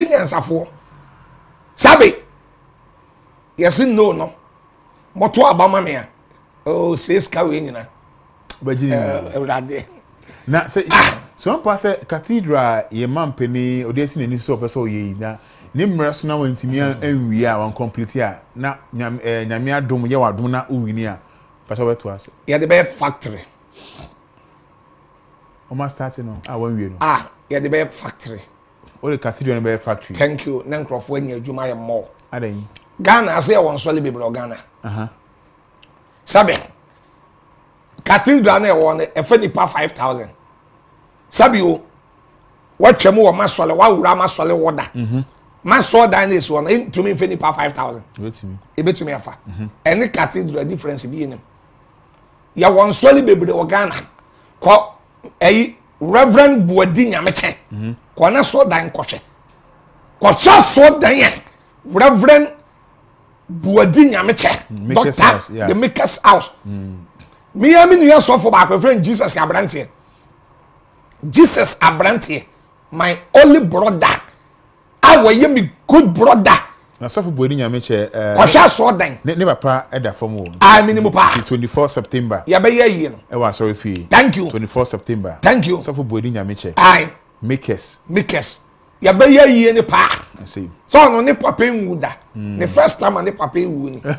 nyansafo sabe yes no moto abama me oh says ka we nyina bagini ewrade na say so one pass cathedral ye mampeni odesi nani so person oye na ne mmara so na wantimi anwi a wan complete a na nyame adom ye wadom na uwini a pato beto aso ye the be factory o ma start no wan wi no ye the be factory o the cathedral be factory thank you na nkrofo anya adwuma ye mo adan Ghana ase ye won sole bebre Ghana sabe cathedral na won e fa nipa 5000 sabe o watwam wo masole wa wura masole woda masole dan is one to me fa nipa 5000 ebetumi afa any cathedral difference bi enim ya won sole bebre Ghana ko Reverend Buadi Nyameche ko na so dan kohwe ko cha so dan ya Reverend Buadi Nyameche doctor the maker's house me am in your so for back friend Jesus Abrante my only brother our me good brother na so for Buadi Nyameche ko cha so dan ne papa eda form wo minimum pa 24 September ya be ye no e wa sorry fi thank you 24 September thank you so for Buadi Nyameche makers ya be ye ni pa I see so no ne papa nwuda the first time ne papa ewu ni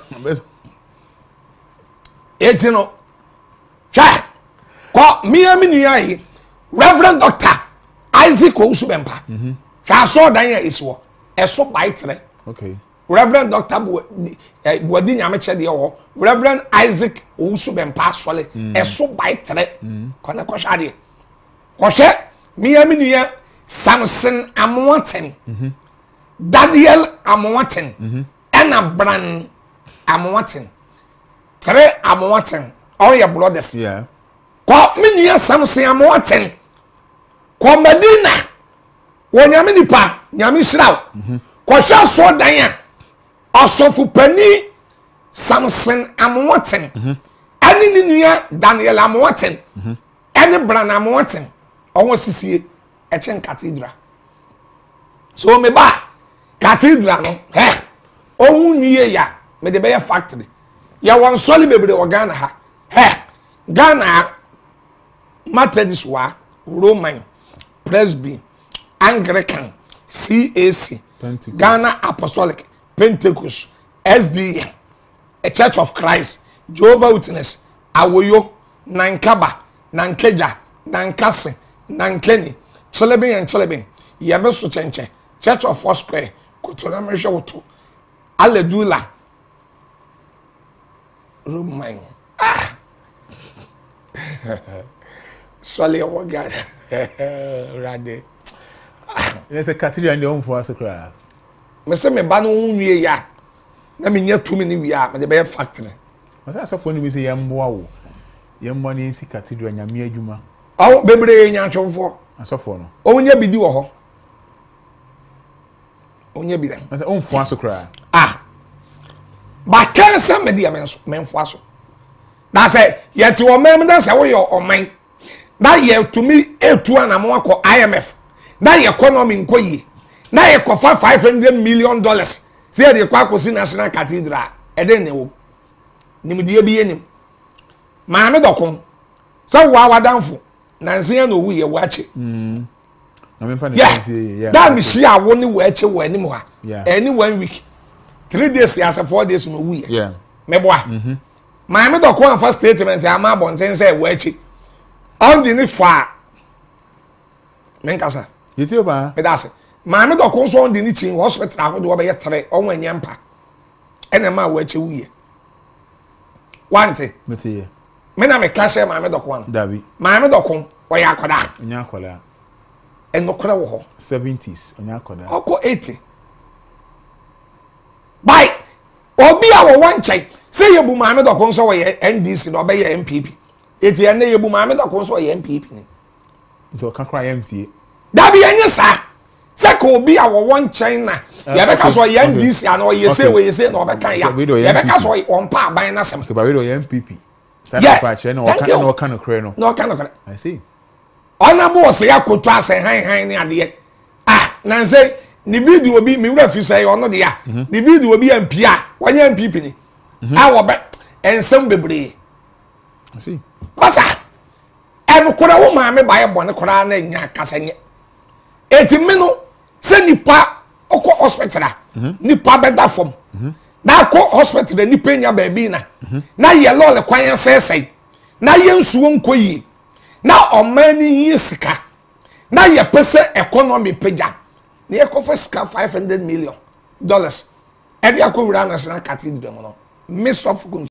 etino cha ko mi nua yi Reverend Doctor Isaac Ousubempa cha so dan ya iswo eso baitre okay Reverend Doctor Buadi Nyameche de wo Reverend Isaac Ousubempa sole eso baitre ko na ko sha de ko she mi nua Samson Amoaten Daniel Amoaten Anna Bran Amoaten 3 Amoaten all your brothers ko minia Samson Amoaten ko Medina wonyame nipa nyame hiraw ko sha so dan ya osofu pani Samson Amoaten ani ni nua Daniel Amoaten ani Bran Amoaten owo sisie echen cathedral so me ba cathedral no ohun niye ya me de be factory ya won soli bebre o Ghana ha Ghana Methodist wa Roman Presby Anglican CAC Pentecost. Ghana Apostolic Pentecost SDA a Church of Christ Jehovah Witness Awoyo Nankaba Nankeja Nankase Nankeni Chelebin Yabe so chenche Church of Foursquare Kotora Mesha Woto Aledula Roman Swale wa God Rade There's a cathedral in the home for us cry. Me se me ba no nwie ya na me nya tumi ni wi a me de be factory. Masa so for ni say yamboa wo. Yamboa ni si cathedral nyame adwuma. Aw bebre nya twofo. Asofo no. Onya bidi wo ho. Onya bi dem. Masa on fo aso cry. Ba kan se me de menfo aso. Na say yeti wo mem na say wo yo oman. Na ye tumi etu anamo akọ IMF. Na ye economy nkoyi. Na ye kofa $500 million. Say dey kwa kosi National Cathedral. E den ne wo. Nimdiye bi yenim. Ma me dokon. Sa wa wadanfo. Nansia no wu ye wache. Na me pa ne that me share wo ni wache wo anim ha. Any 1 week. 3 days as 4 days no wu ye. Yeah. Me boa. Ma me dokon first statement ama bonten say wache. On the ni fa. Menkasa. Yeti oba. Me dase. Ma me dokon so on the ni chin hospital ho do be ye 3 on wanyampa. Ene ma wache wu ye. Wante. Mete ye. Me na me kashe ma me dokon. Dabi. Ma me dokon oya akoda. Onya akoda. Enokora wo ho 70s onya akoda. Oko 80. Bye. Obi a wo wanchai. Say yebu ma me dokon so we NDC no be ye MPP. Eti ene yebu ma me dokon so we MPP ni. Nto kan kra MTA. Dabi enye sa. Say ko obi a wo wanchai na. Ye be ka so ye NDC ana o ye say we ye say no be kan ya. Ye be ka so on pa aban na sem. Ke ba we do MPP. Say pa che no kan no kre no. No kan no kre. I see. Ona bo se yakoto ase han ni ade. Nan say ni video bi mi wura fi say ono de ya ni video bi MP a wanya MP pini a wo be ensem bebre see kwasa em kora wo ma me bae bone kora na nya kasanye etimi no se nipa okọ hospital nipa beda fom na akọ hospital nipa nya ba bi na ye lole kwan sesei na ye nsuo nkoyi na omani yisika na ye pese economy peja na ye kofa sika $500 million edi akọ wura National Cathedral no miss of